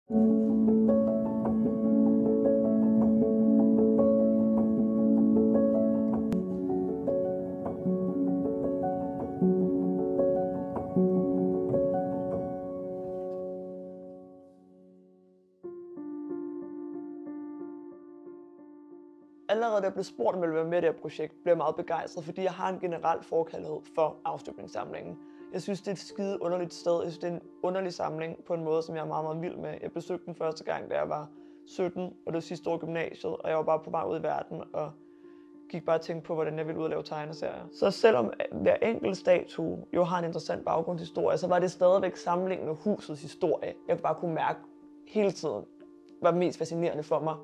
Allerede da jeg blev spurgt, om jeg ville være med i det her projekt, blev jeg meget begejstret, fordi jeg har en generel forkærlighed for afstøbningssamlingen. Jeg synes, det er et skide underligt sted. Jeg synes, det er en underlig samling på en måde, som jeg er meget, meget vild med. Jeg besøgte den første gang, da jeg var 17, og det var sidste år i gymnasiet, og jeg var bare på vej ud i verden og gik bare og tænkte på, hvordan jeg ville ud og lave tegneserier. Så selvom hver enkelt statue jo har en interessant baggrundshistorie, så var det stadigvæk samlingen og husets historie, jeg bare kunne mærke hele tiden var mest fascinerende for mig.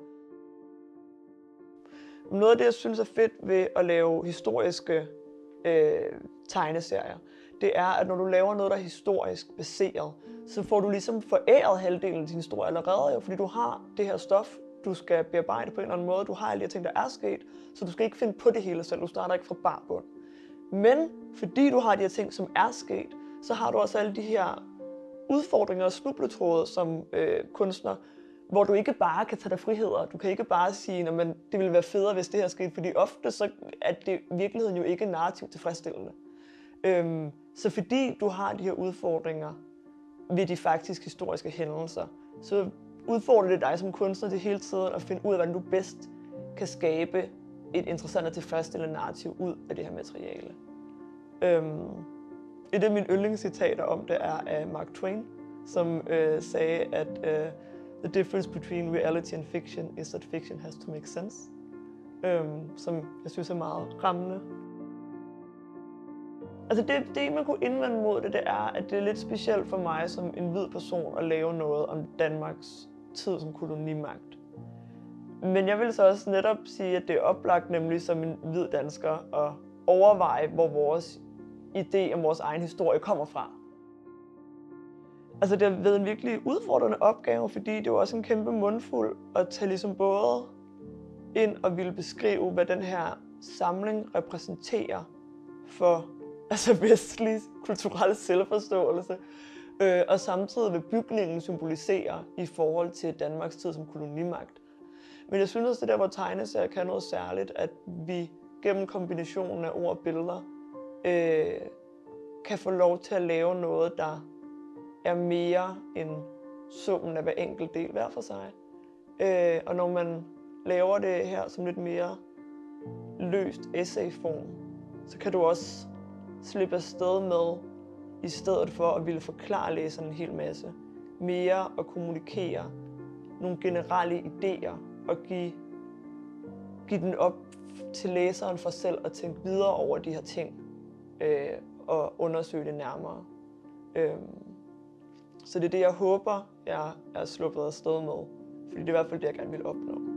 Noget af det, jeg synes er fedt ved at lave historiske tegneserier, det er, at når du laver noget, der er historisk baseret, så får du ligesom foræret halvdelen af din historie allerede, fordi du har det her stof, du skal bearbejde på en eller anden måde. Du har alle de her ting, der er sket, så du skal ikke finde på det hele selv. Du starter ikke fra bar bund. Men fordi du har de her ting, som er sket, så har du også alle de her udfordringer og snubletråde som kunstner, hvor du ikke bare kan tage dig friheder. Du kan ikke bare sige, at det ville være federe, hvis det her skete, fordi ofte så er det i virkeligheden jo ikke narrativt tilfredsstillende. Så fordi du har de her udfordringer ved de faktisk historiske hændelser, så udfordrer det dig som kunstner til hele tiden at finde ud af, hvordan du bedst kan skabe et interessant og tilfredsstillende narrativ ud af det her materiale. Et af mine yndlingscitater om det er af Mark Twain, som sagde, at the difference between reality and fiction is that fiction has to make sense, som jeg synes er meget rammende. Altså det man kunne indvende mod det er, at det er lidt specielt for mig som en hvid person at lave noget om Danmarks tid som kolonimagt. Men jeg vil så også netop sige, at det er oplagt nemlig som en hvid dansker at overveje, hvor vores idé om vores egen historie kommer fra. Altså det har været en virkelig udfordrende opgave, fordi det var også en kæmpe mundfuld at tage ligesom både ind og ville beskrive, hvad den her samling repræsenterer for vestlig kulturel selvforståelse, og samtidig hvad bygningen symboliserer i forhold til Danmarks tid som kolonimagt. Men jeg synes også, det der, hvor tegneserier kan noget særligt, at vi gennem kombinationen af ord og billeder kan få lov til at lave noget, der er mere end summen af hver enkelt del hver for sig. Og når man laver det her som lidt mere løst essayform, så kan du også slippe afsted med, i stedet for at ville forklare læseren en hel masse, mere at kommunikere nogle generelle idéer og give den op til læseren for selv at tænke videre over de her ting og undersøge det nærmere. Så det er det, jeg håber, jeg er sluppet afsted med, fordi det er i hvert fald det, jeg gerne vil opnå.